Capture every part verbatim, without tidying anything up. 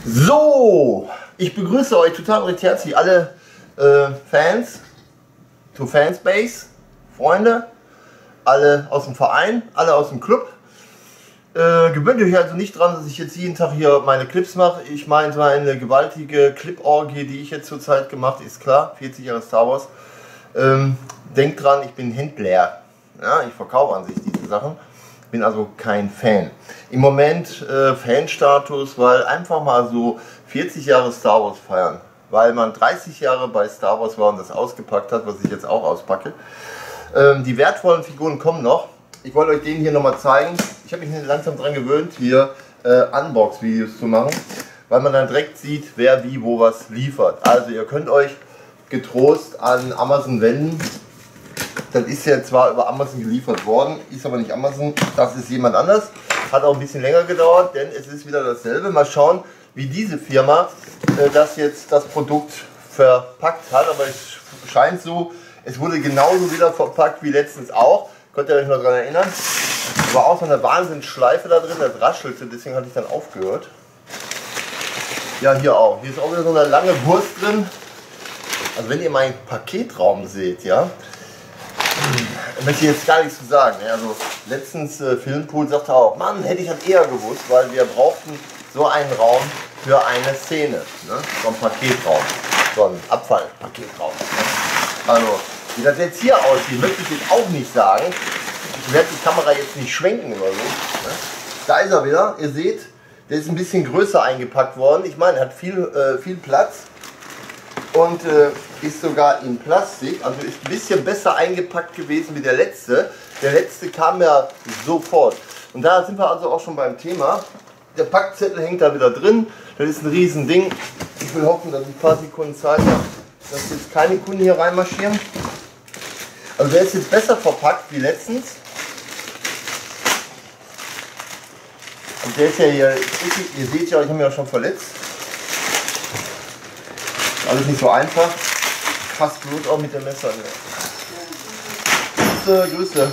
So, ich begrüße euch total recht herzlich, alle äh, Fans, to Fanspace, Freunde, alle aus dem Verein, alle aus dem Club. Äh, gewöhnt euch also nicht dran, dass ich jetzt jeden Tag hier meine Clips mache. Ich meine, so eine gewaltige Clip-Orgie, die ich jetzt zurzeit gemacht habe, ist klar, vierzig Jahre Star Wars. Ähm, denkt dran, ich bin Händler. Ja, ich verkaufe an sich diese Sachen. Bin also kein Fan. Im Moment äh, Fanstatus, weil einfach mal so vierzig Jahre Star Wars feiern. Weil man dreißig Jahre bei Star Wars war und das ausgepackt hat, was ich jetzt auch auspacke. Ähm, die wertvollen Figuren kommen noch. Ich wollte euch den hier nochmal zeigen. Ich habe mich langsam daran gewöhnt, hier äh, Unbox-Videos zu machen, weil man dann direkt sieht, wer wie wo was liefert. Also ihr könnt euch getrost an Amazon wenden. Das ist ja zwar über Amazon geliefert worden, ist aber nicht Amazon, das ist jemand anders. Hat auch ein bisschen länger gedauert, denn es ist wieder dasselbe. Mal schauen, wie diese Firma äh, das jetzt das Produkt verpackt hat. Aber es scheint so, es wurde genauso wieder verpackt wie letztens auch. Könnt ihr euch noch daran erinnern? War auch so eine Wahnsinnsschleife da drin, das raschelte, deswegen hatte ich dann aufgehört. Ja, hier auch. Hier ist auch wieder so eine lange Wurst drin. Also wenn ihr meinen Paketraum seht, ja, möchte ich jetzt gar nichts zu sagen. Also letztens äh, Filmpool sagte auch, Mann, hätte ich das eher gewusst, weil wir brauchten so einen Raum für eine Szene. Ne? So ein Paketraum, so ein Abfallpaketraum. Ne? Also, wie das jetzt hier aussieht, möchte ich jetzt auch nicht sagen. Ich werde die Kamera jetzt nicht schwenken oder so. Ne? Da ist er wieder, ihr seht, der ist ein bisschen größer eingepackt worden. Ich meine, er hat viel, äh, viel Platz. Und äh, ist sogar in Plastik, also ist ein bisschen besser eingepackt gewesen wie der letzte. Der letzte kam ja sofort. Und da sind wir also auch schon beim Thema. Der Packzettel hängt da wieder drin. Das ist ein riesen Ding. Ich will hoffen, dass ich ein paar Sekunden Zeit habe, dass jetzt keine Kunden hier reinmarschieren. Also der ist jetzt besser verpackt wie letztens. Und der ist ja hier, ihr seht ja, ich habe mich ja schon verletzt. Alles nicht so einfach. Fast Blut auch mit dem Messer. Grüße, Grüße.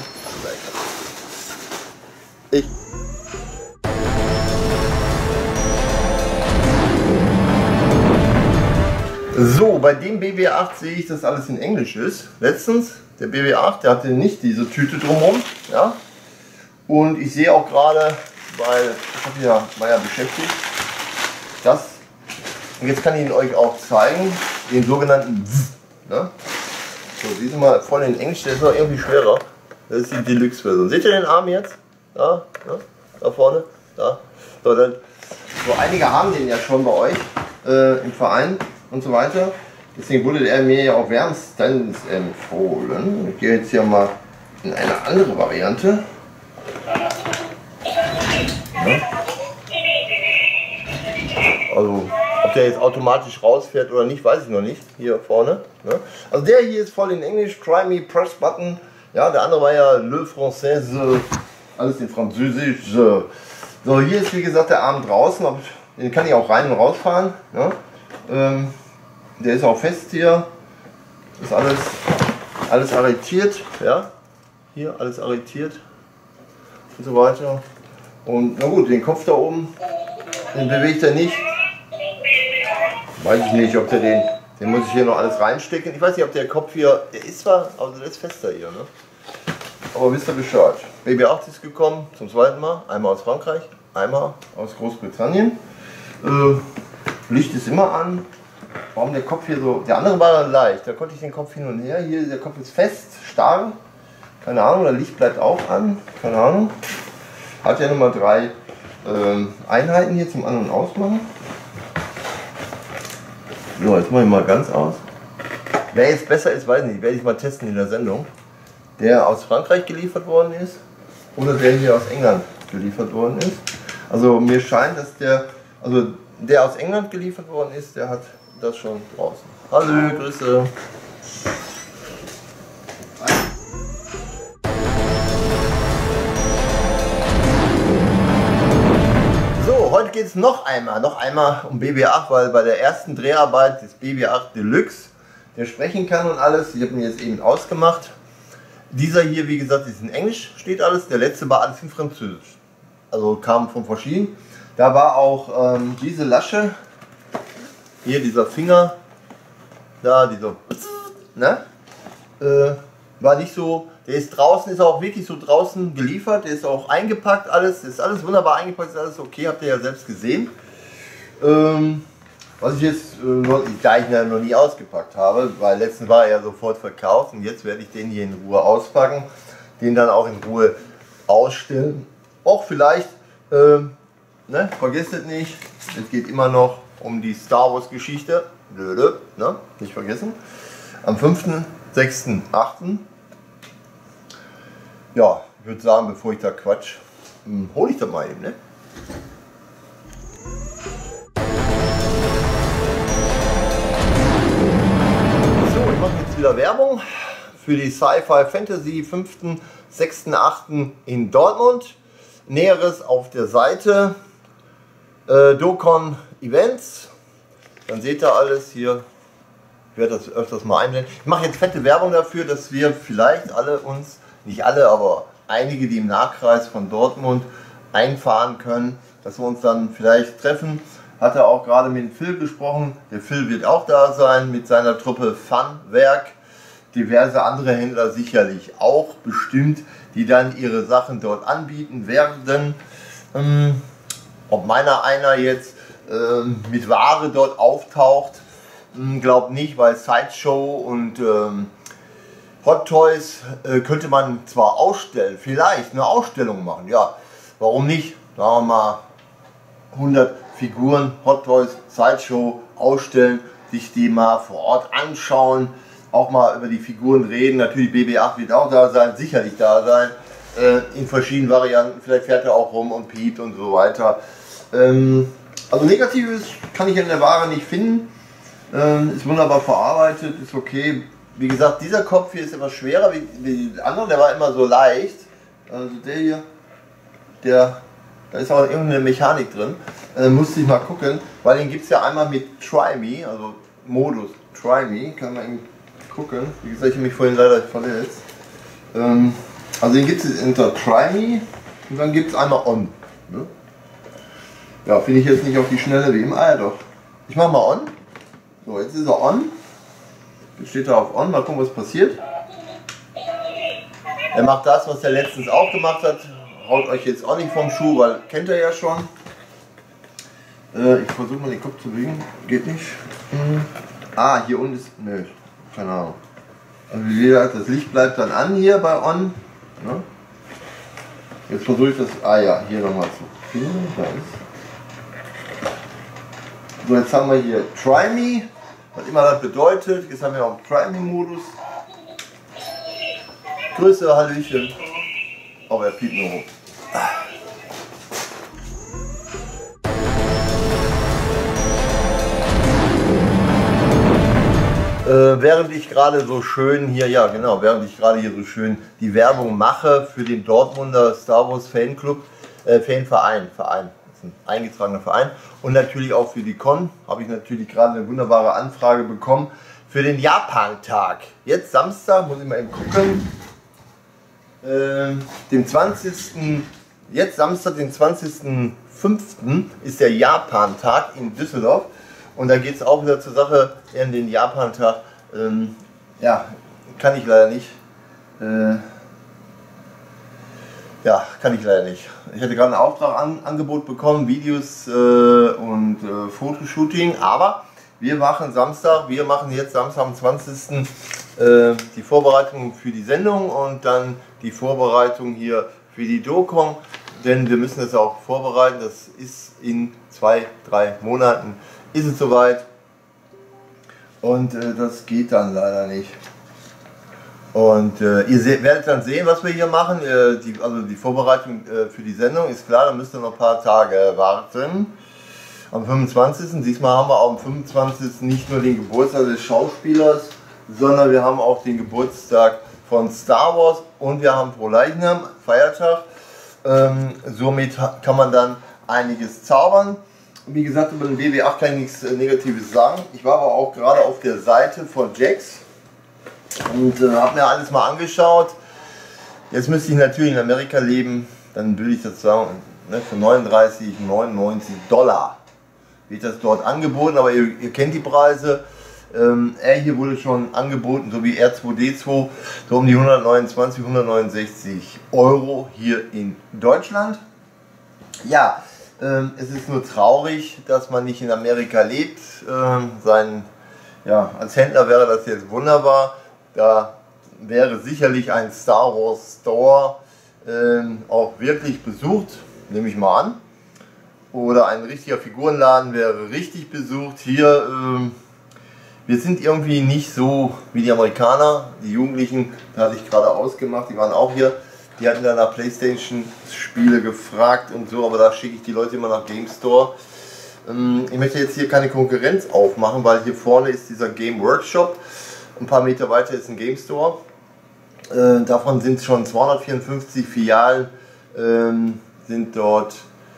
Ich. So, bei dem B B acht sehe ich, dass alles in Englisch ist. Letztens, der B B acht, der hatte nicht diese Tüte drumherum. Ja? Und ich sehe auch gerade, weil ich habe ja, war ja beschäftigt, dass. Und jetzt kann ich ihn euch auch zeigen, den sogenannten Z, ne? So, siehst du mal, voll in Englisch, der ist noch irgendwie schwerer. Das ist die Deluxe-Version. Seht ihr den Arm jetzt? Da, ne? Da vorne, da. So, dann, so, einige haben den ja schon bei euch äh, im Verein und so weiter. Deswegen wurde er mir ja auch wärmstens empfohlen. Ich gehe jetzt hier mal in eine andere Variante. Ja. Also, ob der jetzt automatisch rausfährt oder nicht, weiß ich noch nicht. Hier vorne. Ne? Also der hier ist voll in Englisch. Try me, press button. Ja, der andere war ja Le Français. Alles in Französisch. So, hier ist wie gesagt der Arm draußen. Den kann ich auch rein und rausfahren. Ja? Ähm, der ist auch fest hier. Ist alles, alles arretiert. Ja? Hier alles arretiert. Und so weiter. Und na gut, den Kopf da oben, den bewegt er nicht. Weiß ich nicht, ob der den, den muss ich hier noch alles reinstecken. Ich weiß nicht, ob der Kopf hier, der ist zwar, aber der ist fester hier, ne? Aber wisst ihr Bescheid. B B acht ist gekommen, zum zweiten Mal. Einmal aus Frankreich, einmal aus Großbritannien. Äh, Licht ist immer an. Warum der Kopf hier so, der andere war leicht, da konnte ich den Kopf hin und her. Hier, der Kopf ist fest, starr. Keine Ahnung, das Licht bleibt auch an. Keine Ahnung. Hat ja nochmal drei ähm, Einheiten hier zum An- und Ausmachen. So, jetzt mache ich mal ganz aus. Wer jetzt besser ist, weiß ich nicht. Werde ich mal testen in der Sendung. Der aus Frankreich geliefert worden ist oder der hier aus England geliefert worden ist. Also mir scheint, dass der, also der aus England geliefert worden ist, der hat das schon draußen. Hallo, Grüße. So, heute geht es noch einmal, noch einmal um B B acht, weil bei der ersten Dreharbeit des B B acht Deluxe, der sprechen kann und alles, ich habe ihn jetzt eben ausgemacht. Dieser hier, wie gesagt, ist in Englisch, steht alles, der letzte war alles in Französisch. Also kam von verschiedenen. Da war auch ähm, diese Lasche, hier dieser Finger, da dieser, ne? Äh, war nicht so, der ist draußen, ist auch wirklich so draußen geliefert, der ist auch eingepackt, alles, ist alles wunderbar eingepackt, ist alles okay, habt ihr ja selbst gesehen. Ähm, was ich jetzt, äh, noch, da ich ihn noch nie ausgepackt habe, weil letztens war er ja sofort verkauft und jetzt werde ich den hier in Ruhe auspacken, den dann auch in Ruhe ausstellen. Auch vielleicht, ähm, ne, vergesst es nicht, es geht immer noch um die Star Wars Geschichte, ne, nicht vergessen, am fünften sechsten achten Ja, ich würde sagen, bevor ich da quatsch, hm, hole ich das mal eben, ne? So, ich mache jetzt wieder Werbung für die Sci-Fi Fantasy fünften sechsten achten in Dortmund. Näheres auf der Seite äh, Docon Events. Dann seht ihr alles hier. Ich werde das öfters mal einblenden. Ich mache jetzt fette Werbung dafür, dass wir vielleicht alle uns, nicht alle, aber einige, die im Nahkreis von Dortmund einfahren können, dass wir uns dann vielleicht treffen. Hatte auch gerade mit dem Phil gesprochen. Der Phil wird auch da sein mit seiner Truppe Funwerk. Diverse andere Händler sicherlich auch bestimmt, die dann ihre Sachen dort anbieten werden. Ähm, ob meiner einer jetzt ähm, mit Ware dort auftaucht, glaub nicht, weil Sideshow und ähm, Hot Toys äh, könnte man zwar ausstellen, vielleicht eine Ausstellung machen, ja, warum nicht? Sagen wir mal hundert Figuren, Hot Toys, Sideshow ausstellen, sich die mal vor Ort anschauen, auch mal über die Figuren reden. Natürlich B B acht wird auch da sein, sicherlich da sein, äh, in verschiedenen Varianten, vielleicht fährt er auch rum und piept und so weiter. Ähm, also Negatives kann ich in der Ware nicht finden. Ähm, ist wunderbar verarbeitet, ist okay. Wie gesagt, dieser Kopf hier ist etwas schwerer wie, wie die anderen, der war immer so leicht. Also der hier, der, da ist auch irgendeine Mechanik drin. Äh, musste ich mal gucken, weil den gibt es ja einmal mit Try Me, also Modus Try Me, kann man eben gucken. Wie gesagt, ich habe mich vorhin leider verletzt. Ähm, also den gibt es unter Try Me und dann gibt es einmal On. Ne? Ja, finde ich jetzt nicht auf die Schnelle wie im Ah ja doch. Ich mache mal On. So, jetzt ist er on. Jetzt steht er auf on. Mal gucken, was passiert. Er macht das, was er letztens auch gemacht hat. Haut euch jetzt auch nicht vom Schuh, weil kennt er ja schon. Äh, ich versuche mal den Kopf zu bewegen. Geht nicht. Hm. Ah, hier unten ist. Nö, keine Ahnung. Also wie gesagt, das Licht bleibt dann an hier bei on. Ja. Jetzt versuche ich das. Ah ja, hier nochmal zu finden. Da ist. So, jetzt haben wir hier Try Me. Was immer das bedeutet, jetzt haben wir auch einen Try-Me-Modus. Grüße, Hallöchen. Aber er piept nur rum. Äh, während ich gerade so schön hier, ja genau, während ich gerade hier so schön die Werbung mache für den Dortmunder Star Wars Fanclub, äh, Fanverein, Verein. Ein eingetragener Verein und natürlich auch für die Con habe ich natürlich gerade eine wunderbare Anfrage bekommen für den Japan-Tag. Jetzt Samstag, muss ich mal eben gucken, äh, dem zwanzigsten Jetzt Samstag, den zwanzigsten fünften ist der Japan-Tag in Düsseldorf und da geht es auch wieder zur Sache in den Japan-Tag. Ähm, ja, kann ich leider nicht. Äh, Ja, kann ich leider nicht. Ich hatte gerade ein Auftragangebot bekommen, Videos äh, und äh, Fotoshooting, aber wir machen Samstag, wir machen jetzt Samstag am zwanzigsten Äh, die Vorbereitung für die Sendung und dann die Vorbereitung hier für die Dokon, denn wir müssen das auch vorbereiten, das ist in zwei, drei Monaten, ist es soweit und äh, das geht dann leider nicht. Und äh, ihr seht, werdet dann sehen, was wir hier machen. Äh, die, also die Vorbereitung äh, für die Sendung ist klar, da müsst ihr noch ein paar Tage warten. Am fünfundzwanzigsten Diesmal haben wir auch am fünfundzwanzigsten nicht nur den Geburtstag des Schauspielers, sondern wir haben auch den Geburtstag von Star Wars und wir haben Frohleichnam, Feiertag. Ähm, somit kann man dann einiges zaubern. Wie gesagt, über den B B acht kann ich nichts Negatives sagen. Ich war aber auch gerade auf der Seite von Jax. Und äh, habe mir alles mal angeschaut. Jetzt müsste ich natürlich in Amerika leben, dann würde ich das sagen, Ne, für neununddreißig neunundneunzig Dollar wird das dort angeboten, aber ihr, ihr kennt die Preise. Ähm, er hier wurde schon angeboten, so wie R zwei D zwei, so um die hundertneunundzwanzig, hundertneunundsechzig Euro hier in Deutschland. Ja, ähm, es ist nur traurig, dass man nicht in Amerika lebt. Ähm, sein, ja, als Händler wäre das jetzt wunderbar. Da wäre sicherlich ein Star Wars Store ähm, auch wirklich besucht, nehme ich mal an. Oder ein richtiger Figurenladen wäre richtig besucht. Hier, ähm, wir sind irgendwie nicht so wie die Amerikaner. Die Jugendlichen, da hatte ich gerade ausgemacht, die waren auch hier. Die hatten dann nach PlayStation-Spiele gefragt und so, aber da schicke ich die Leute immer nach Game Store. Ähm, ich möchte jetzt hier keine Konkurrenz aufmachen, weil hier vorne ist dieser Game Workshop. Ein paar Meter weiter ist ein Game Store. Äh, davon sind schon zweihundertvierundfünfzig Filialen ähm, sind dort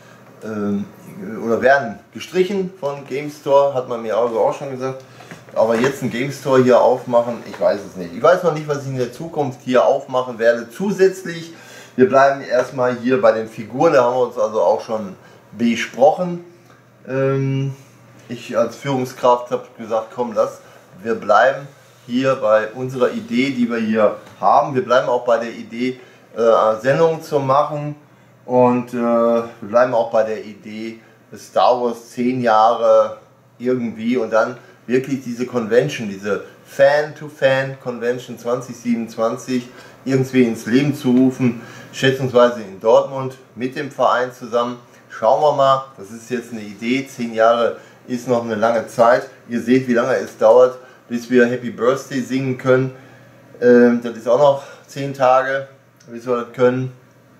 ähm, oder werden gestrichen von Game Store, hat man mir also auch schon gesagt. Aber jetzt einen Game Store hier aufmachen, ich weiß es nicht. Ich weiß noch nicht, was ich in der Zukunft hier aufmachen werde. Zusätzlich, wir bleiben erstmal hier bei den Figuren, da haben wir uns also auch schon besprochen. Ähm, ich als Führungskraft habe gesagt, komm, lass, wir bleiben hier bei unserer Idee, die wir hier haben. Wir bleiben auch bei der Idee, äh, Sendungen zu machen, und äh, wir bleiben auch bei der Idee, Star Wars zehn Jahre irgendwie und dann wirklich diese Convention, diese Fan-to-Fan-Convention zwanzig siebenundzwanzig irgendwie ins Leben zu rufen, schätzungsweise in Dortmund mit dem Verein zusammen. Schauen wir mal, das ist jetzt eine Idee, zehn Jahre ist noch eine lange Zeit. Ihr seht, wie lange es dauert, bis wir Happy Birthday singen können. Ähm, das ist auch noch zehn Tage, bis wir das können.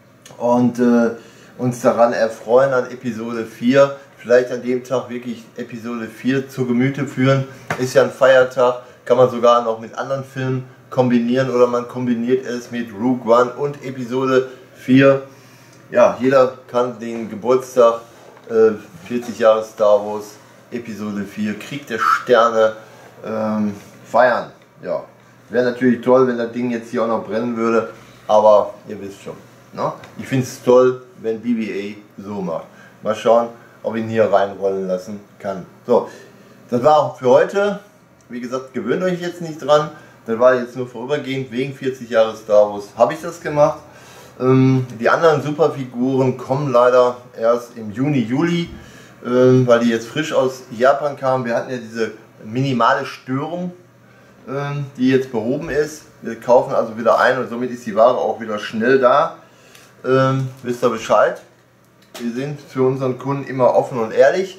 Und äh, uns daran erfreuen an Episode vier. Vielleicht an dem Tag wirklich Episode vier zu Gemüte führen. Ist ja ein Feiertag, kann man sogar noch mit anderen Filmen kombinieren oder man kombiniert es mit Rogue One und Episode vier. Ja, jeder kann den Geburtstag äh, vierzig Jahre Star Wars Episode vier Krieg der Sterne ähm, feiern. Ja, wäre natürlich toll, wenn das Ding jetzt hier auch noch brennen würde, aber ihr wisst schon. Ne? Ich finde es toll, wenn B B A so macht. Mal schauen, ob ich ihn hier reinrollen lassen kann. So, das war auch für heute. Wie gesagt, gewöhnt euch jetzt nicht dran. Das war jetzt nur vorübergehend, wegen vierzig Jahre Star Wars habe ich das gemacht. Ähm, die anderen Superfiguren kommen leider erst im Juni, Juli, ähm, weil die jetzt frisch aus Japan kamen. Wir hatten ja diese minimale Störung, ähm, die jetzt behoben ist. Wir kaufen also wieder ein und somit ist die Ware auch wieder schnell da. Ähm, wisst ihr Bescheid? Wir sind für unseren Kunden immer offen und ehrlich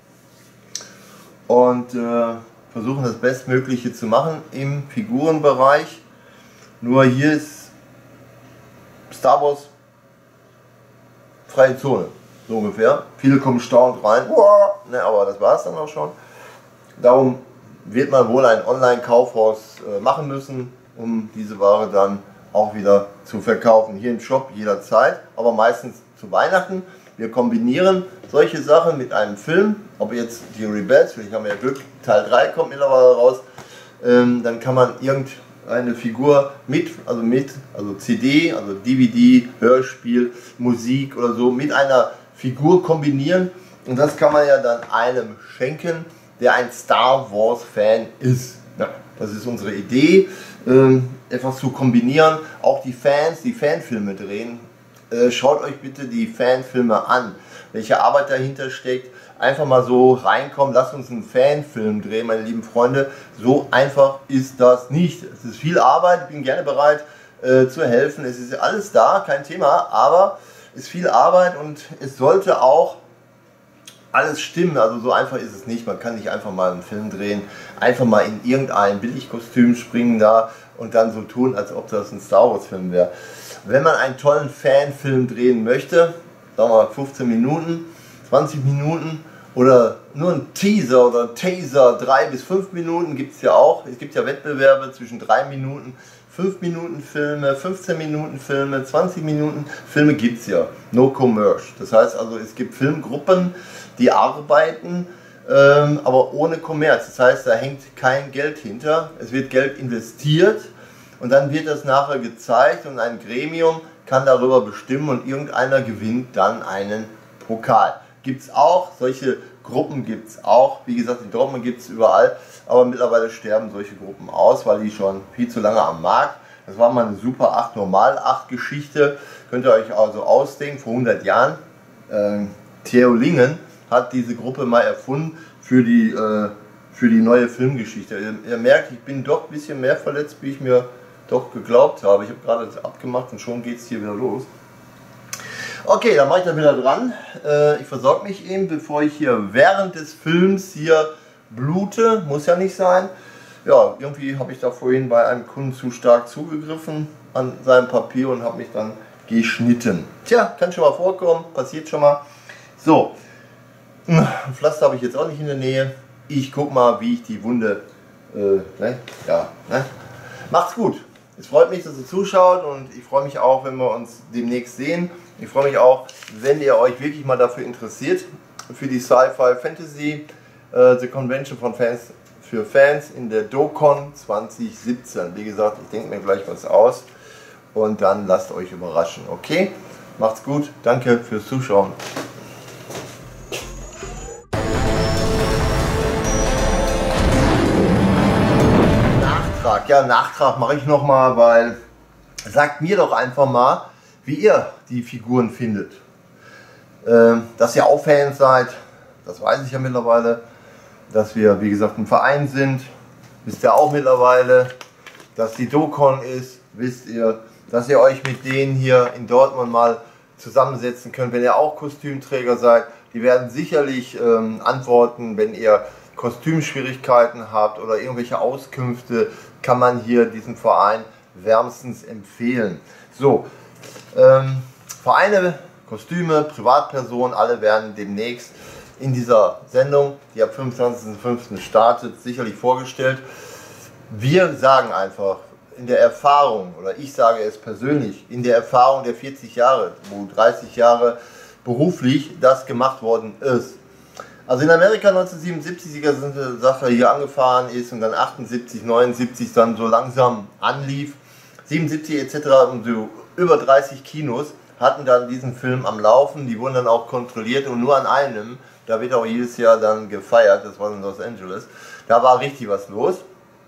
und äh, versuchen das Bestmögliche zu machen im Figurenbereich. Nur hier ist Star Wars freie Zone, so ungefähr. Viele kommen staunend rein, ne, aber das war es dann auch schon. Darum wird man wohl ein Online-Kaufhaus äh, machen müssen, um diese Ware dann auch wieder zu verkaufen. Hier im Shop jederzeit, aber meistens zu Weihnachten. Wir kombinieren solche Sachen mit einem Film, ob jetzt die Rebels, vielleicht haben wir ja Glück, Teil drei kommt mittlerweile raus, ähm, dann kann man irgendeine Figur mit, also mit, also C D, also D V D, Hörspiel, Musik oder so, mit einer Figur kombinieren und das kann man ja dann einem schenken, der ein Star Wars Fan ist. Ja, das ist unsere Idee, ähm, etwas zu kombinieren, auch die Fans, die Fanfilme drehen. Äh, schaut euch bitte die Fanfilme an, welche Arbeit dahinter steckt. Einfach mal so reinkommen, lasst uns einen Fanfilm drehen, meine lieben Freunde. So einfach ist das nicht. Es ist viel Arbeit, ich bin gerne bereit äh, zu helfen. Es ist alles da, kein Thema, aber es ist viel Arbeit und es sollte auch alles stimmen. Also so einfach ist es nicht. Man kann nicht einfach mal einen Film drehen, einfach mal in irgendein Billigkostüm springen da und dann so tun, als ob das ein Star Wars Film wäre. Wenn man einen tollen Fanfilm drehen möchte, sagen wir mal fünfzehn Minuten, zwanzig Minuten oder nur ein Teaser oder ein Taser, drei bis fünf Minuten gibt es ja auch. Es gibt ja Wettbewerbe zwischen drei Minuten, fünf Minuten Filme, fünfzehn Minuten Filme, zwanzig Minuten Filme gibt es ja. No Commerce. Das heißt also, es gibt Filmgruppen, die arbeiten, ähm, aber ohne Kommerz. Das heißt, da hängt kein Geld hinter. Es wird Geld investiert. Und dann wird das nachher gezeigt und ein Gremium kann darüber bestimmen und irgendeiner gewinnt dann einen Pokal. Gibt es auch, solche Gruppen gibt es auch, wie gesagt, in Dortmund gibt es überall, aber mittlerweile sterben solche Gruppen aus, weil die schon viel zu lange am Markt. Das war mal eine Super acht Normal acht Geschichte, könnt ihr euch also ausdenken, vor hundert Jahren. Äh, Theo Lingen hat diese Gruppe mal erfunden für die, äh, für die neue Filmgeschichte. Ihr, ihr merkt, ich bin doch ein bisschen mehr verletzt, wie ich mir doch geglaubt habe. Ich habe gerade das abgemacht und schon geht es hier wieder los. Okay, dann mache ich da wieder dran. Äh, ich versorge mich eben, bevor ich hier während des Films hier blute. Muss ja nicht sein. Ja, irgendwie habe ich da vorhin bei einem Kunden zu stark zugegriffen an seinem Papier und habe mich dann geschnitten. Tja, kann schon mal vorkommen, passiert schon mal. So, ein Pflaster habe ich jetzt auch nicht in der Nähe. Ich guck mal, wie ich die Wunde, äh, ne? Ja, ne? Macht's gut. Es freut mich, dass ihr zuschaut und ich freue mich auch, wenn wir uns demnächst sehen. Ich freue mich auch, wenn ihr euch wirklich mal dafür interessiert, für die Sci-Fi Fantasy, äh, The Convention von Fans für Fans in der DoCon zwanzig siebzehn. Wie gesagt, ich denke mir gleich was aus und dann lasst euch überraschen. Okay? Macht's gut. Danke fürs Zuschauen. Nachtrag. Ja, Nachtrag mache ich nochmal, weil sagt mir doch einfach mal, wie ihr die Figuren findet. Ähm, dass ihr auch Fans seid, das weiß ich ja mittlerweile. Dass wir, wie gesagt, ein Verein sind, wisst ihr auch mittlerweile. Dass die DoCon ist, wisst ihr. Dass ihr euch mit denen hier in Dortmund mal zusammensetzen könnt, wenn ihr auch Kostümträger seid. Die werden sicherlich ähm, antworten, wenn ihr Kostümschwierigkeiten habt oder irgendwelche Auskünfte, kann man hier diesen Verein wärmstens empfehlen. So, ähm, Vereine, Kostüme, Privatpersonen, alle werden demnächst in dieser Sendung, die ab fünfundzwanzigsten fünften startet, sicherlich vorgestellt. Wir sagen einfach, in der Erfahrung, oder ich sage es persönlich, in der Erfahrung der vierzig Jahre, wo dreißig Jahre beruflich das gemacht worden ist. Also in Amerika neunzehnhundertsiebenundsiebzig die ganze Sache hier angefahren ist und dann achtundsiebzig, neunundsiebzig dann so langsam anlief, siebenundsiebzig et cetera und so über dreißig Kinos hatten dann diesen Film am Laufen, die wurden dann auch kontrolliert und nur an einem, da wird auch jedes Jahr dann gefeiert, das war in Los Angeles, da war richtig was los.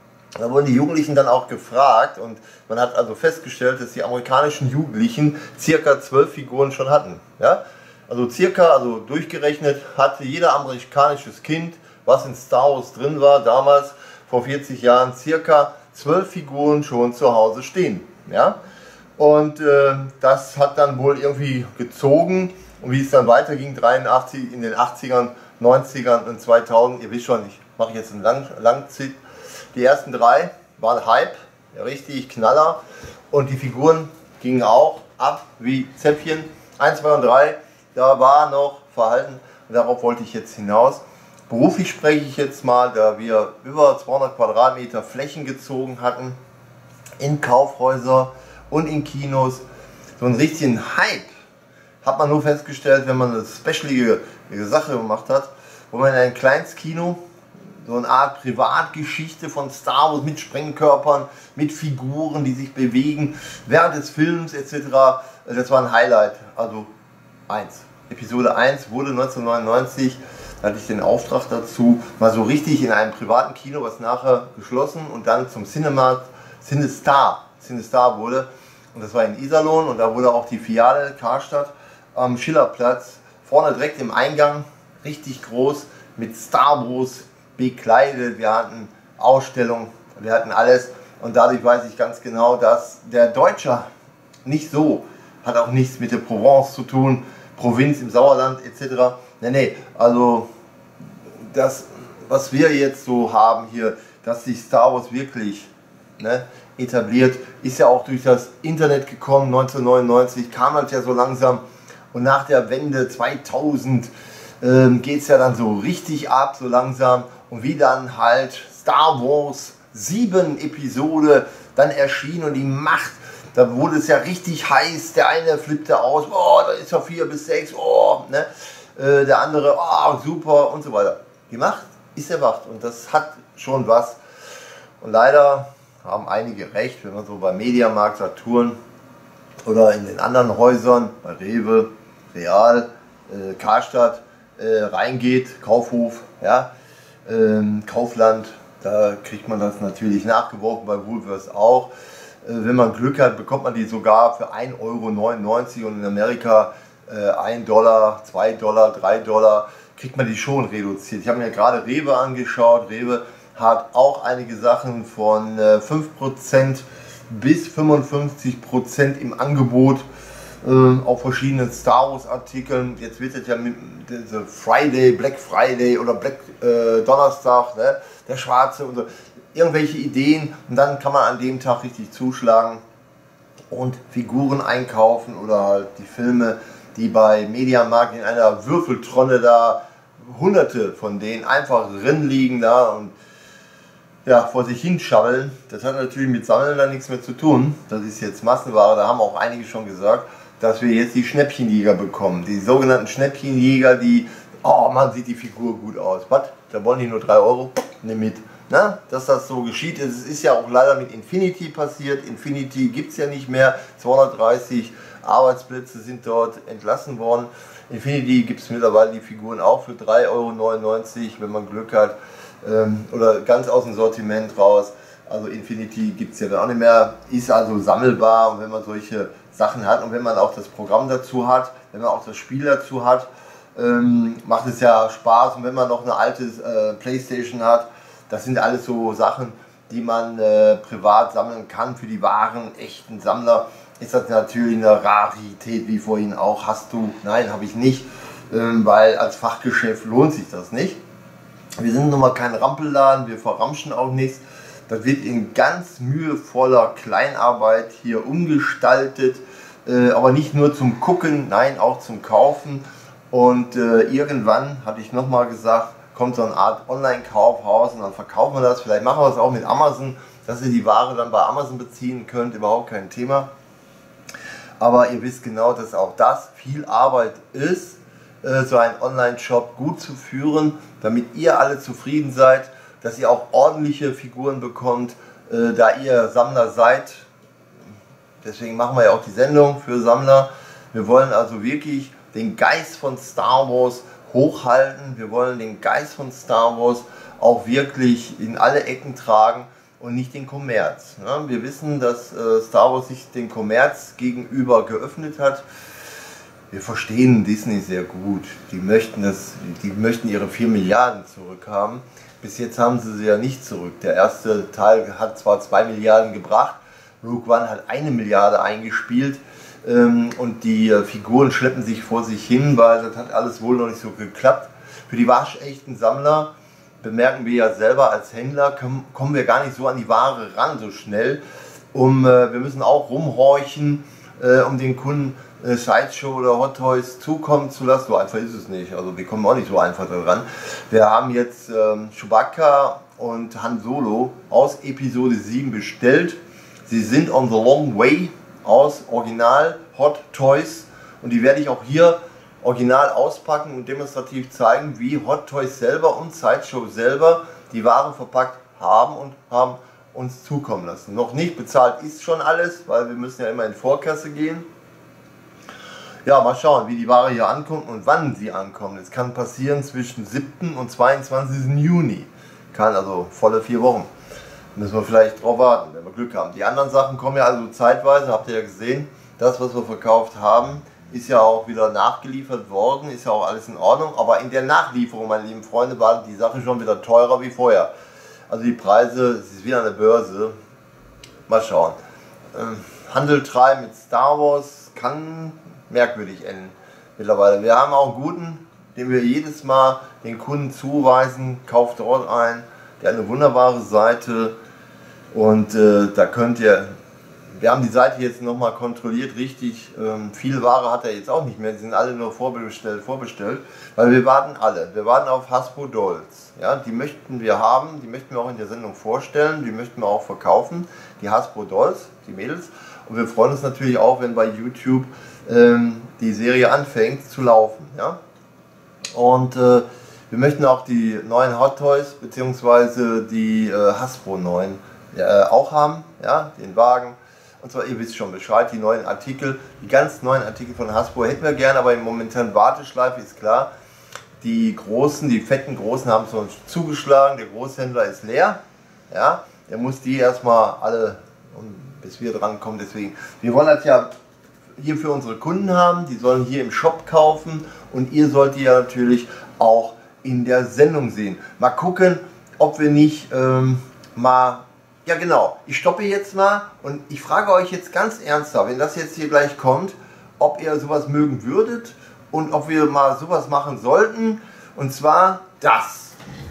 Da wurden die Jugendlichen dann auch gefragt und man hat also festgestellt, dass die amerikanischen Jugendlichen circa zwölf Figuren schon hatten. Ja? Also circa, also durchgerechnet, hatte jeder amerikanisches Kind, was in Star Wars drin war, damals vor vierzig Jahren, circa zwölf Figuren schon zu Hause stehen. Ja? Und äh, das hat dann wohl irgendwie gezogen und wie es dann weiterging, dreiundachtzig, in den achtzigern, neunzigern und zweitausend, ihr wisst schon, ich mache jetzt einen Lang Langzit. Die ersten drei waren Hype, ja, richtig Knaller und die Figuren gingen auch ab wie Zäpfchen. eins, zwei und drei, da war noch Verhalten und darauf wollte ich jetzt hinaus. Beruflich spreche ich jetzt mal, da wir über zweihundert Quadratmeter Flächen gezogen hatten, in Kaufhäuser und in Kinos. So einen richtigen Hype hat man nur festgestellt, wenn man eine specialige Sache gemacht hat, wo man in ein kleines Kino so eine Art Privatgeschichte von Star Wars mit Sprengkörpern, mit Figuren, die sich bewegen, während des Films et cetera. Das war ein Highlight, also eins. Episode eins wurde neunzehnhundertneunundneunzig, da hatte ich den Auftrag dazu, mal so richtig in einem privaten Kino, was nachher geschlossen und dann zum Cinema, Cinestar, Cinestar wurde. Und das war in Iserlohn und da wurde auch die Filiale Karstadt am Schillerplatz, vorne direkt im Eingang, richtig groß, mit Star Wars bekleidet, wir hatten Ausstellungen, wir hatten alles und dadurch weiß ich ganz genau, dass der Deutsche nicht so, hat auch nichts mit der Provence zu tun, Provinz im Sauerland et cetera. Nee, nee, also das, was wir jetzt so haben hier, dass sich Star Wars wirklich ne, etabliert, ist ja auch durch das Internet gekommen, neunzehnhundertneunundneunzig kam halt ja so langsam und nach der Wende zweitausend ähm, geht es ja dann so richtig ab, so langsam. Und wie dann halt Star Wars sieben Episode dann erschien und die Macht, da wurde es ja richtig heiß, der eine flippte aus, oh, da ist ja vier bis sechs, oh, ne? Äh, der andere, oh, super und so weiter. Die Macht ist erwacht und das hat schon was. Und leider haben einige recht, wenn man so bei Mediamarkt, Saturn oder in den anderen Häusern, bei Rewe, Real, äh, Karstadt, äh, reingeht, Kaufhof, ja, ähm, Kaufland, da kriegt man das natürlich nachgeworfen, bei Woolworths auch. Äh, wenn man Glück hat, bekommt man die sogar für ein Euro neunundneunzig und in Amerika äh, ein Dollar, zwei Dollar, drei Dollar, kriegt man die schon reduziert. Ich habe mir gerade Rewe angeschaut. Rewe hat auch einige Sachen von äh, fünf Prozent bis fünfundfünfzig Prozent im Angebot äh, auf verschiedenen Star Wars Artikeln. Jetzt wird es ja mit diese Friday, Black Friday oder Black äh, Donnerstag, ne? Der Schwarze und so. Irgendwelche Ideen und dann kann man an dem Tag richtig zuschlagen und Figuren einkaufen oder halt die Filme, die bei Mediamarkt in einer Würfeltronne da, hunderte von denen einfach drin liegen da und ja, vor sich hinschabbeln. Das hat natürlich mit Sammeln da nichts mehr zu tun. Das ist jetzt Massenware, da haben auch einige schon gesagt, dass wir jetzt die Schnäppchenjäger bekommen. Die sogenannten Schnäppchenjäger, die, oh man, sieht die Figur gut aus. Was? Da wollen die nur drei Euro? Nimm mit. Na, dass das so geschieht. Es ist ja auch leider mit Infinity passiert. Infinity gibt es ja nicht mehr. zweihundertdreißig Arbeitsplätze sind dort entlassen worden. Infinity gibt es mittlerweile die Figuren auch für drei Euro neunundneunzig, wenn man Glück hat. Ähm, oder ganz aus dem Sortiment raus. Also Infinity gibt es ja dann auch nicht mehr. Ist also sammelbar und wenn man solche Sachen hat und wenn man auch das Programm dazu hat, wenn man auch das Spiel dazu hat, ähm, macht es ja Spaß. Und wenn man noch eine alte äh, Playstation hat, das sind alles so Sachen, die man äh, privat sammeln kann. Für die wahren, echten Sammler ist das natürlich eine Rarität, wie vorhin auch. Hast du? Nein, habe ich nicht, ähm, weil als Fachgeschäft lohnt sich das nicht. Wir sind nun mal kein Rampelladen, wir verramschen auch nichts. Das wird in ganz mühevoller Kleinarbeit hier umgestaltet, äh, aber nicht nur zum Gucken, nein, auch zum Kaufen. Und äh, irgendwann, hatte ich nochmal gesagt, kommt so eine Art Online-Kaufhaus und dann verkaufen wir das. Vielleicht machen wir es auch mit Amazon, dass ihr die Ware dann bei Amazon beziehen könnt, überhaupt kein Thema. Aber ihr wisst genau, dass auch das viel Arbeit ist, äh, so einen Online-Shop gut zu führen, damit ihr alle zufrieden seid, dass ihr auch ordentliche Figuren bekommt, äh, da ihr Sammler seid. Deswegen machen wir ja auch die Sendung für Sammler. Wir wollen also wirklich den Geist von Star Wars hochhalten. Wir wollen den Geist von Star Wars auch wirklich in alle Ecken tragen und nicht den Kommerz. Ne? Wir wissen, dass äh, Star Wars sich den Kommerz gegenüber geöffnet hat. Wir verstehen Disney sehr gut. Die möchten, das, die möchten ihre vier Milliarden zurückhaben. Bis jetzt haben sie sie ja nicht zurück. Der erste Teil hat zwar zwei Milliarden gebracht, Rogue One hat eine Milliarde eingespielt ähm, und die äh, Figuren schleppen sich vor sich hin, weil das hat alles wohl noch nicht so geklappt. Für die waschechten Sammler bemerken wir ja selber als Händler, kommen, kommen wir gar nicht so an die Ware ran so schnell. Um, äh, wir müssen auch rumhorchen, äh, um den Kunden äh, Sideshow oder Hot Toys zukommen zu lassen. So einfach ist es nicht. Also wir kommen auch nicht so einfach daran. Wir haben jetzt ähm, Chewbacca und Han Solo aus Episode sieben bestellt. Sie sind on the long way aus Original Hot Toys und die werde ich auch hier original auspacken und demonstrativ zeigen, wie Hot Toys selber und Sideshow selber die Waren verpackt haben und haben uns zukommen lassen. Noch nicht bezahlt ist schon alles, weil wir müssen ja immer in Vorkasse gehen. Ja, mal schauen, wie die Ware hier ankommt und wann sie ankommt. Es kann passieren zwischen siebten und zweiundzwanzigsten Juni. Kann also volle vier Wochen. Müssen wir vielleicht drauf warten, wenn wir Glück haben. Die anderen Sachen kommen ja also zeitweise, habt ihr ja gesehen. Das, was wir verkauft haben, ist ja auch wieder nachgeliefert worden, ist ja auch alles in Ordnung. Aber in der Nachlieferung, meine lieben Freunde, war die Sache schon wieder teurer wie vorher. Also die Preise, es ist wieder eine Börse. Mal schauen. Ähm, Handel treiben mit Star Wars kann merkwürdig enden mittlerweile. Wir haben auch einen guten, den wir jedes Mal den Kunden zuweisen. Kauft dort ein. Der hat eine wunderbare Seite. Und äh, da könnt ihr, wir haben die Seite jetzt nochmal kontrolliert, richtig, ähm, viel Ware hat er jetzt auch nicht mehr, die sind alle nur vorbestellt, vorbestellt, weil wir warten alle, wir warten auf Hasbro Dolls, ja, die möchten wir haben, die möchten wir auch in der Sendung vorstellen, die möchten wir auch verkaufen, die Hasbro Dolls, die Mädels, und wir freuen uns natürlich auch, wenn bei YouTube ähm, die Serie anfängt zu laufen, ja, und äh, wir möchten auch die neuen Hot Toys, beziehungsweise die äh, Hasbro neuen, äh, auch haben, ja, den Wagen. Und zwar, ihr wisst schon Bescheid, die neuen Artikel, die ganz neuen Artikel von Hasbro hätten wir gerne, aber im momentanen Warteschleife ist klar, die großen, die fetten Großen haben schon zugeschlagen, der Großhändler ist leer. Ja, der muss die erstmal alle, bis wir dran kommen, deswegen, wir wollen das ja hier für unsere Kunden haben, die sollen hier im Shop kaufen und ihr sollt die ja natürlich auch in der Sendung sehen. Mal gucken, ob wir nicht ähm, mal, ja genau, ich stoppe jetzt mal und ich frage euch jetzt ganz ernsthaft, wenn das jetzt hier gleich kommt, ob ihr sowas mögen würdet und ob wir mal sowas machen sollten, und zwar das.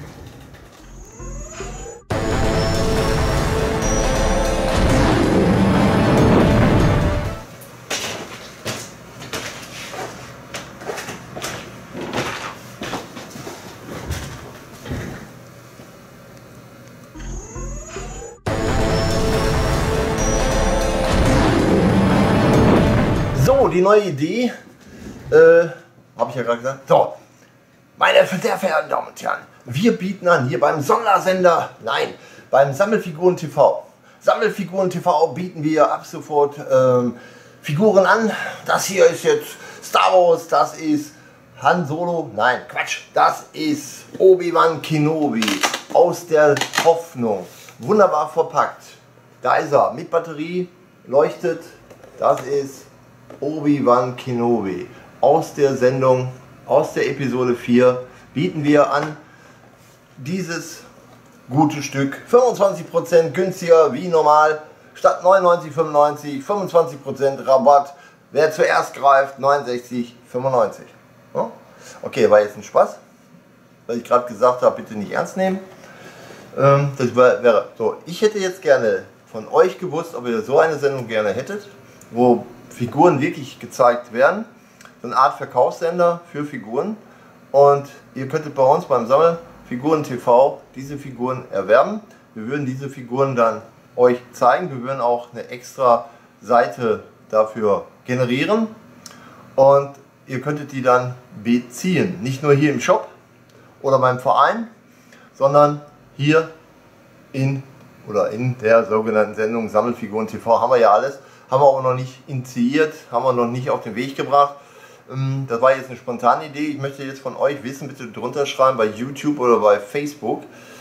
So, die neue Idee, äh, habe ich ja gerade gesagt. So, meine sehr verehrten Damen und Herren, wir bieten an, hier beim Sondersender, nein, beim Sammelfiguren T V. Sammelfiguren T V bieten wir ab sofort ähm, Figuren an. Das hier ist jetzt Star Wars, das ist Han Solo, nein, Quatsch, das ist Obi-Wan Kenobi aus der Hoffnung. Wunderbar verpackt. Da ist er, mit Batterie, leuchtet, das ist Obi-Wan Kenobi. Aus der Sendung, aus der Episode vier bieten wir an dieses gute Stück, fünfundzwanzig Prozent günstiger wie normal, statt neunundneunzig fünfundneunzig, fünfundzwanzig Prozent Rabatt. Wer zuerst greift, neunundsechzig fünfundneunzig. Ja? Okay, war jetzt ein Spaß, weil ich gerade gesagt habe, bitte nicht ernst nehmen. Ähm, das wäre so. Ich hätte jetzt gerne von euch gewusst, ob ihr so eine Sendung gerne hättet, wo Figuren wirklich gezeigt werden. So eine Art Verkaufssender für Figuren. Und ihr könntet bei uns beim Sammelfiguren T V diese Figuren erwerben. Wir würden diese Figuren dann euch zeigen. Wir würden auch eine extra Seite dafür generieren. Und ihr könntet die dann beziehen. Nicht nur hier im Shop oder beim Verein, sondern hier in oder in der sogenannten Sendung Sammelfiguren T V haben wir ja alles. Haben wir aber noch nicht initiiert, haben wir noch nicht auf den Weg gebracht. Das war jetzt eine spontane Idee. Ich möchte jetzt von euch wissen, bitte drunter schreiben bei YouTube oder bei Facebook,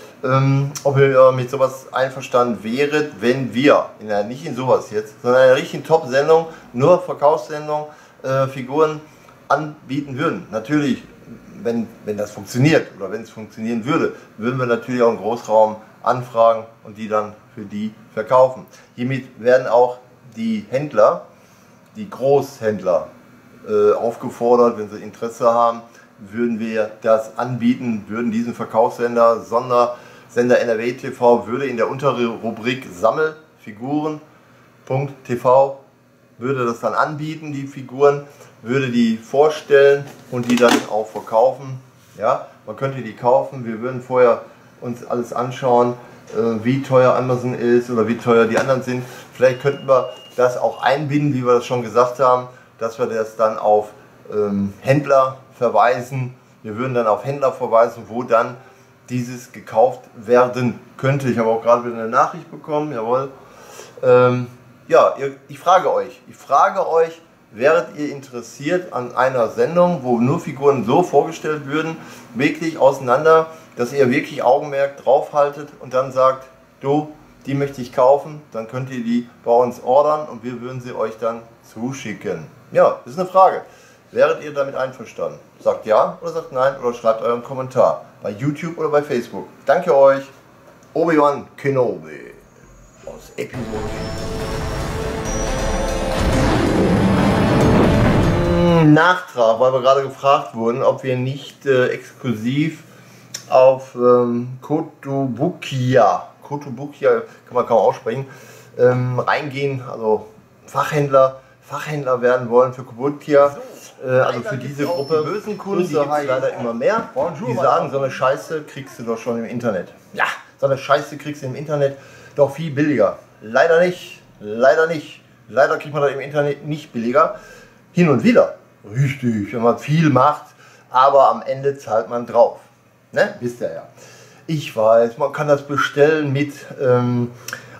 ob ihr mit sowas einverstanden wäret, wenn wir, in einer, nicht in sowas jetzt, sondern in einer richtigen Top-Sendung, nur Verkaufssendung, äh, Figuren anbieten würden. Natürlich, wenn, wenn das funktioniert oder wenn es funktionieren würde, würden wir natürlich auch einen Großraum anfragen und die dann für die verkaufen. Hiermit werden auch die Händler, die Großhändler äh, aufgefordert, wenn sie Interesse haben, würden wir das anbieten, würden diesen Verkaufssender, Sondersender N R W T V, würde in der unteren Rubrik Sammelfiguren Punkt T V, würde das dann anbieten, die Figuren, würde die vorstellen und die dann auch verkaufen. Ja, man könnte die kaufen, wir würden vorher uns alles anschauen, äh, wie teuer Amazon ist oder wie teuer die anderen sind. Vielleicht könnten wir das auch einbinden, wie wir das schon gesagt haben, dass wir das dann auf ähm, Händler verweisen. Wir würden dann auf Händler verweisen, wo dann dieses gekauft werden könnte. Ich habe auch gerade wieder eine Nachricht bekommen, jawohl. Ähm, ja, ich frage euch, ich frage euch, wäret ihr interessiert an einer Sendung, wo nur Figuren so vorgestellt würden, wirklich auseinander, dass ihr wirklich Augenmerk drauf haltet und dann sagt, du, die möchte ich kaufen, dann könnt ihr die bei uns ordern und wir würden sie euch dann zuschicken. Ja, das ist eine Frage. Wäret ihr damit einverstanden? Sagt ja oder sagt nein oder schreibt euren Kommentar bei YouTube oder bei Facebook. Danke euch, Obi-Wan Kenobi aus Episode vier. Nachtrag, weil wir gerade gefragt wurden, ob wir nicht äh, exklusiv auf ähm, Kotobukiya, Kotobukiya kann man kaum aussprechen, ähm, reingehen, also Fachhändler, Fachhändler werden wollen für Kotobukiya, äh, also für diese Gruppe. Die bösen Kunden, die gibt es leider immer mehr, die sagen, so eine Scheiße kriegst du doch schon im Internet. Ja, so eine Scheiße kriegst du im Internet doch viel billiger. Leider nicht, leider nicht. Leider kriegt man das im Internet nicht billiger. Hin und wieder, richtig, wenn man viel macht, aber am Ende zahlt man drauf. Ne? Wisst ihr ja. Ich weiß, man kann das bestellen mit ähm,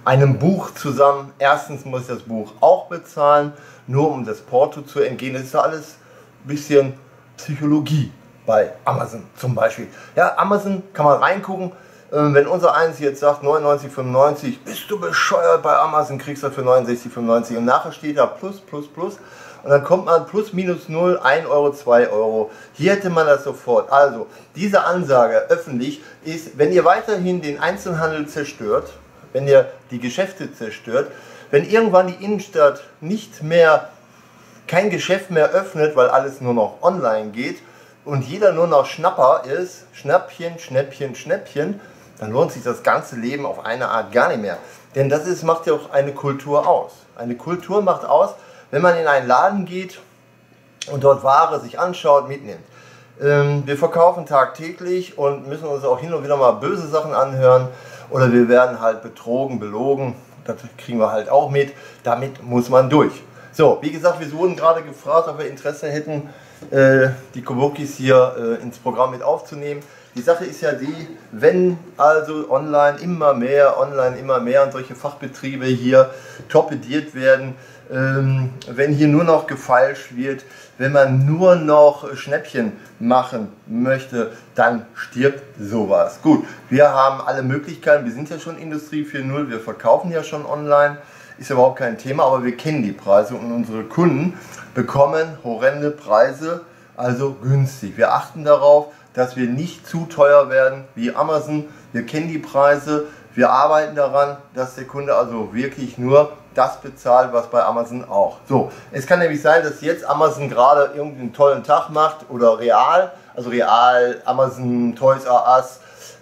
einem Buch zusammen. Erstens muss ich das Buch auch bezahlen, nur um das Porto zu entgehen. Das ist ja alles ein bisschen Psychologie bei Amazon zum Beispiel. Ja, Amazon kann man reingucken. Wenn unser eins jetzt sagt neunundneunzig fünfundneunzig, bist du bescheuert, bei Amazon kriegst du für neunundsechzig fünfundneunzig und nachher steht da plus, plus, plus und dann kommt man plus, minus null, ein Euro, zwei Euro. Hier hätte man das sofort. Also diese Ansage öffentlich ist, wenn ihr weiterhin den Einzelhandel zerstört, wenn ihr die Geschäfte zerstört, wenn irgendwann die Innenstadt nicht mehr, kein Geschäft mehr öffnet, weil alles nur noch online geht und jeder nur noch Schnapper ist, Schnäppchen, Schnäppchen, Schnäppchen, dann lohnt sich das ganze Leben auf eine Art gar nicht mehr. Denn das ist, macht ja auch eine Kultur aus. Eine Kultur macht aus, wenn man in einen Laden geht und dort Ware sich anschaut, mitnimmt. Ähm, wir verkaufen tagtäglich und müssen uns auch hin und wieder mal böse Sachen anhören oder wir werden halt betrogen, belogen, das kriegen wir halt auch mit, damit muss man durch. So, wie gesagt, wir wurden gerade gefragt, ob wir Interesse hätten, äh, die Coworkis hier äh, ins Programm mit aufzunehmen. Die Sache ist ja die, wenn also online immer mehr, online immer mehr und solche Fachbetriebe hier torpediert werden, ähm, wenn hier nur noch gefeilscht wird, wenn man nur noch Schnäppchen machen möchte, dann stirbt sowas. Gut, wir haben alle Möglichkeiten, wir sind ja schon Industrie vier Punkt null, wir verkaufen ja schon online, ist ja überhaupt kein Thema, aber wir kennen die Preise und unsere Kunden bekommen horrende Preise, also günstig. Wir achten darauf, dass wir nicht zu teuer werden wie Amazon. Wir kennen die Preise, wir arbeiten daran, dass der Kunde also wirklich nur das bezahlt, was bei Amazon auch. So, es kann nämlich sein, dass jetzt Amazon gerade irgendeinen tollen Tag macht oder Real, also Real, Amazon, Toys R Us,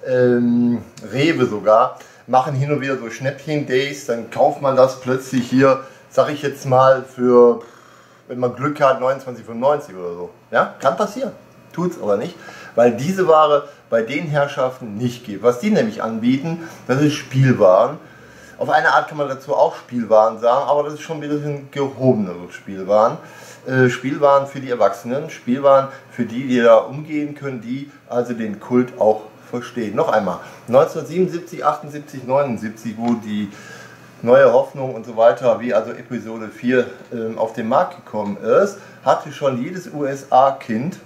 ähm, Rewe sogar, machen hin und wieder so Schnäppchen-Days, dann kauft man das plötzlich hier, sag ich jetzt mal, für, wenn man Glück hat, neunundzwanzig fünfundneunzig oder so. Ja, kann passieren. Tut es aber nicht, weil diese Ware bei den Herrschaften nicht gibt. Was die nämlich anbieten, das ist Spielwaren. Auf eine Art kann man dazu auch Spielwaren sagen, aber das ist schon wieder ein gehobenere Spielwaren. Äh, Spielwaren für die Erwachsenen, Spielwaren für die, die da umgehen können, die also den Kult auch verstehen. Noch einmal, neunzehnhundertsiebenundsiebzig, achtundsiebzig, neunundsiebzig, wo die Neue Hoffnung und so weiter, wie also Episode vier äh, auf den Markt gekommen ist, hatte schon jedes U S A-Kind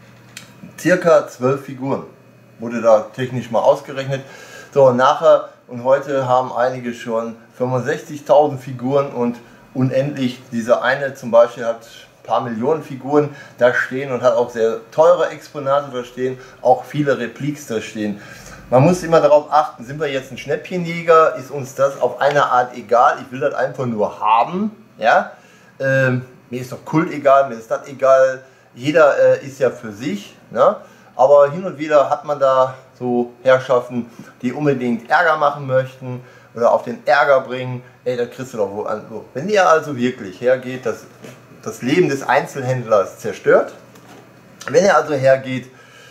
circa zwölf Figuren. Wurde da technisch mal ausgerechnet. So, und nachher und heute haben einige schon fünfundsechzigtausend Figuren und unendlich. Diese eine zum Beispiel hat ein paar Millionen Figuren da stehen und hat auch sehr teure Exponate da stehen, auch viele Repliks da stehen. Man muss immer darauf achten, sind wir jetzt ein Schnäppchenjäger, ist uns das auf eine Art egal, ich will das einfach nur haben. Ja? Ähm, mir ist doch Kult egal, mir ist das egal, jeder äh, ist ja für sich. Ne? Aber hin und wieder hat man da so Herrschaften, die unbedingt Ärger machen möchten oder auf den Ärger bringen. Ey, da kriegst du doch wo an. So. Wenn ihr also wirklich hergeht, das, das Leben des Einzelhändlers zerstört, wenn ihr also hergeht,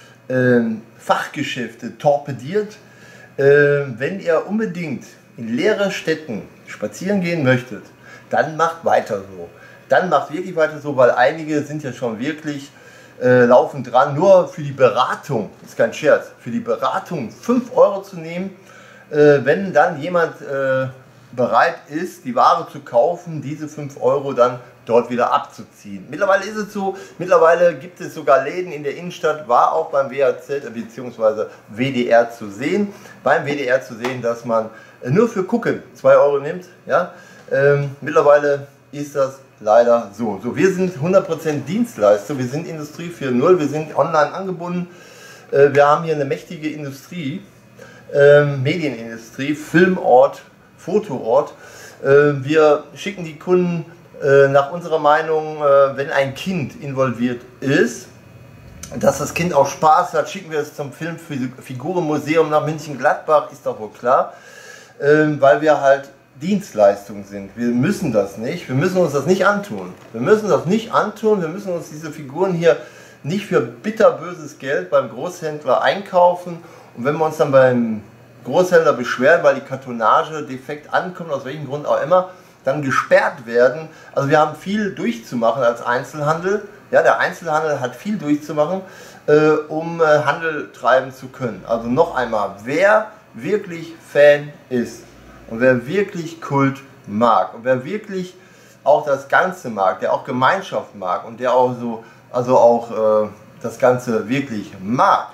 ähm, Fachgeschäfte torpediert, äh, wenn ihr unbedingt in leere Städten spazieren gehen möchtet, dann macht weiter so. Dann macht wirklich weiter so, weil einige sind ja schon wirklich äh, laufend dran, nur für die Beratung, ist kein Scherz, für die Beratung fünf Euro zu nehmen, äh, wenn dann jemand äh, bereit ist, die Ware zu kaufen, diese fünf Euro dann dort wieder abzuziehen. Mittlerweile ist es so, mittlerweile gibt es sogar Läden in der Innenstadt, war auch beim W A Z bzw. W D R zu sehen, beim W D R zu sehen, dass man äh, nur für Gucken zwei Euro nimmt. Ja? Ähm, mittlerweile ist das leider so. So, wir sind hundert Prozent Dienstleister, wir sind Industrie vier Punkt null, wir sind online angebunden, äh, wir haben hier eine mächtige Industrie, äh, Medienindustrie, Filmort, Fotoort. Äh, wir schicken die Kunden äh, nach unserer Meinung, äh, wenn ein Kind involviert ist, dass das Kind auch Spaß hat, schicken wir es zum Filmfigurenmuseum nach München-Gladbach, ist doch wohl klar, äh, weil wir halt Dienstleistung sind. Wir müssen das nicht, wir müssen uns das nicht antun. Wir müssen das nicht antun, wir müssen uns diese Figuren hier nicht für bitterböses Geld beim Großhändler einkaufen und wenn wir uns dann beim Großhändler beschweren, weil die Kartonage defekt ankommt, aus welchem Grund auch immer, dann gesperrt werden. Also wir haben viel durchzumachen als Einzelhandel. Ja, der Einzelhandel hat viel durchzumachen, äh, um äh, Handel treiben zu können. Also noch einmal, wer wirklich Fan ist und wer wirklich Kult mag und wer wirklich auch das Ganze mag, der auch Gemeinschaft mag und der auch so, also auch äh, das Ganze wirklich mag,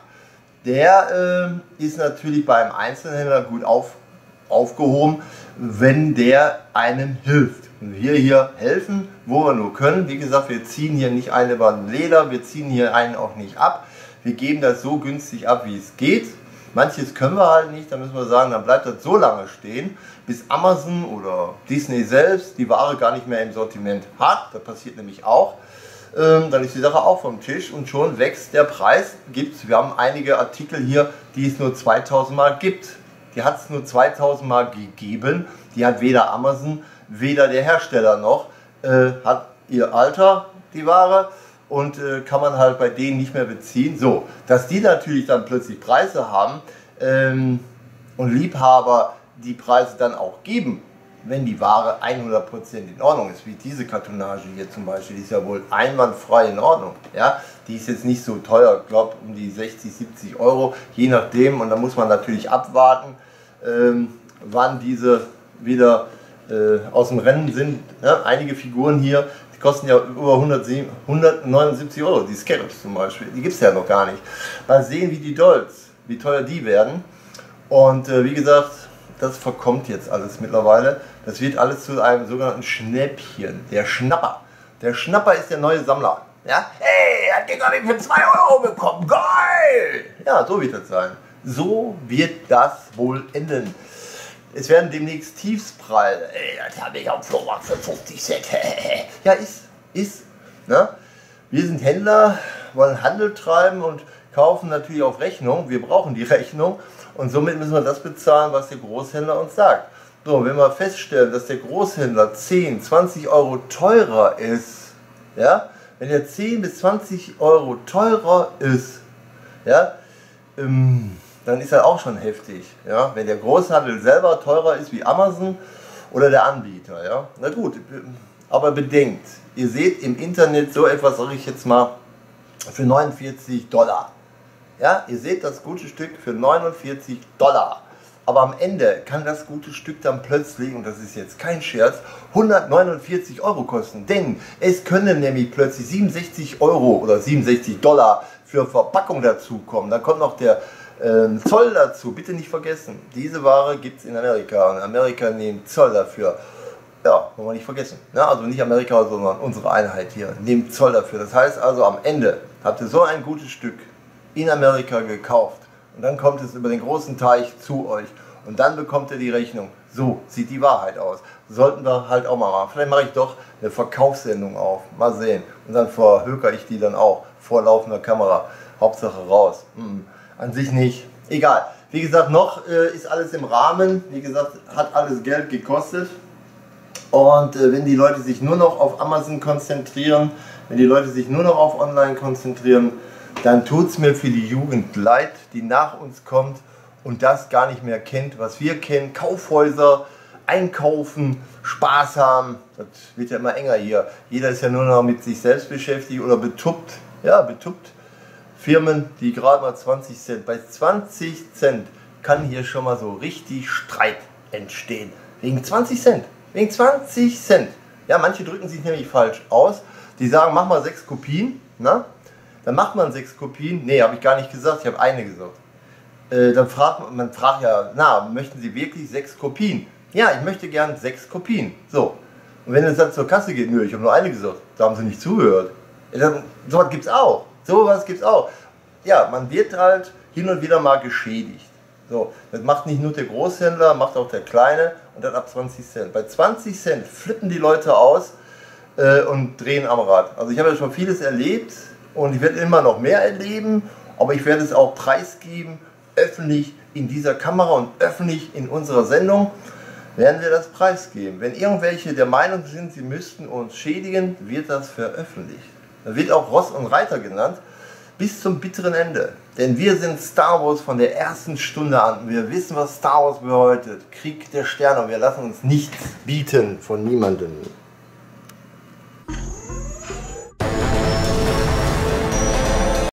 der äh, ist natürlich beim Einzelhändler gut auf, aufgehoben, wenn der einem hilft. Und wir hier helfen, wo wir nur können. Wie gesagt, wir ziehen hier nicht eine über den Leder, wir ziehen hier einen auch nicht ab. Wir geben das so günstig ab, wie es geht. Manches können wir halt nicht, da müssen wir sagen, dann bleibt das so lange stehen, bis Amazon oder Disney selbst die Ware gar nicht mehr im Sortiment hat. Das passiert nämlich auch. Ähm, dann ist die Sache auch vom Tisch und schon wächst der Preis. Gibt's, wir haben einige Artikel hier, die es nur zweitausend Mal gibt. Die hat es nur zweitausend Mal gegeben. Die hat weder Amazon, weder der Hersteller noch. Äh, hat ihr Alter, die Ware. Und äh, kann man halt bei denen nicht mehr beziehen. So, dass die natürlich dann plötzlich Preise haben ähm, und Liebhaber die Preise dann auch geben, wenn die Ware hundert Prozent in Ordnung ist, wie diese Kartonage hier zum Beispiel, die ist ja wohl einwandfrei in Ordnung. Ja? Die ist jetzt nicht so teuer, ich glaube um die sechzig, siebzig Euro, je nachdem. Und da muss man natürlich abwarten, ähm, wann diese wieder äh, aus dem Rennen sind. Ja? Einige Figuren hier, die kosten ja über hundertneunundsiebzig Euro, die Scarabs zum Beispiel, die gibt es ja noch gar nicht. Mal sehen, wie die Dolls, wie teuer die werden. Und äh, wie gesagt, das verkommt jetzt alles mittlerweile. Das wird alles zu einem sogenannten Schnäppchen. Der Schnapper. Der Schnapper ist der neue Sammler. Ja? Hey, hat Ding habe ich für zwei Euro bekommen. Geil! Ja, so wird das sein. So wird das wohl enden. Es werden demnächst Tiefspreise. Ey, das habe ich auf dem Flohmarkt für fünfzig Cent. Ja, ist, ist. Ne? Wir sind Händler, wollen Handel treiben und kaufen natürlich auf Rechnung. Wir brauchen die Rechnung. Und somit müssen wir das bezahlen, was der Großhändler uns sagt. So, wenn wir feststellen, dass der Großhändler zehn, zwanzig Euro teurer ist, ja, wenn er zehn bis zwanzig Euro teurer ist, ja, ähm, dann ist er auch schon heftig. Ja, wenn der Großhandel selber teurer ist wie Amazon oder der Anbieter. Ja, na gut, aber bedenkt, ihr seht im Internet so etwas, sage ich jetzt mal, für neunundvierzig Dollar. Ja, ihr seht das gute Stück für neunundvierzig Dollar. Aber am Ende kann das gute Stück dann plötzlich, und das ist jetzt kein Scherz, hundertneunundvierzig Euro kosten. Denn es können nämlich plötzlich siebenundsechzig Euro oder siebenundsechzig Dollar für Verpackung dazukommen. Dann kommt noch der äh, Zoll dazu. Bitte nicht vergessen, diese Ware gibt es in Amerika. Und Amerika nimmt Zoll dafür. Ja, wollen wir nicht vergessen. Ja, also nicht Amerika, sondern unsere Einheit hier nimmt Zoll dafür. Das heißt also, am Ende habt ihr so ein gutes Stück in Amerika gekauft und dann kommt es über den großen Teich zu euch und dann bekommt ihr die Rechnung. So sieht die Wahrheit aus. Sollten wir halt auch mal machen. Vielleicht mache ich doch eine Verkaufssendung auf. Mal sehen. Und dann verhöker ich die dann auch vor laufender Kamera. Hauptsache raus. Hm. An sich nicht. Egal. Wie gesagt, noch äh, ist alles im Rahmen. Wie gesagt, hat alles Geld gekostet. Und äh, wenn die Leute sich nur noch auf Amazon konzentrieren, wenn die Leute sich nur noch auf Online konzentrieren, dann tut es mir für die Jugend leid, die nach uns kommt und das gar nicht mehr kennt, was wir kennen. Kaufhäuser, einkaufen, Spaß haben, das wird ja immer enger hier. Jeder ist ja nur noch mit sich selbst beschäftigt oder betuppt. Ja, betuppt. Firmen, die gerade mal zwanzig Cent, bei zwanzig Cent kann hier schon mal so richtig Streit entstehen. Wegen zwanzig Cent. Wegen zwanzig Cent. Ja, manche drücken sich nämlich falsch aus. Die sagen, mach mal sechs Kopien. Na? Dann macht man sechs Kopien. Nee, habe ich gar nicht gesagt, ich habe eine gesagt. Äh, dann fragt man, man fragt ja, na, möchten Sie wirklich sechs Kopien? Ja, ich möchte gern sechs Kopien. So. Und wenn es dann zur Kasse geht, nö, ich habe nur eine gesagt, da haben Sie nicht zugehört. Dann, sowas gibt es auch. Sowas gibt es auch. Ja, man wird halt hin und wieder mal geschädigt. So, das macht nicht nur der Großhändler, macht auch der Kleine und dann ab zwanzig Cent. Bei zwanzig Cent flippen die Leute aus äh, und drehen am Rad. Also ich habe ja schon vieles erlebt. Und ich werde immer noch mehr erleben, aber ich werde es auch preisgeben, öffentlich in dieser Kamera und öffentlich in unserer Sendung werden wir das preisgeben. Wenn irgendwelche der Meinung sind, sie müssten uns schädigen, wird das veröffentlicht. Da wird auch Ross und Reiter genannt, bis zum bitteren Ende. Denn wir sind Star Wars von der ersten Stunde an. Wir wissen, was Star Wars bedeutet. Krieg der Sterne und wir lassen uns nichts bieten von niemandem.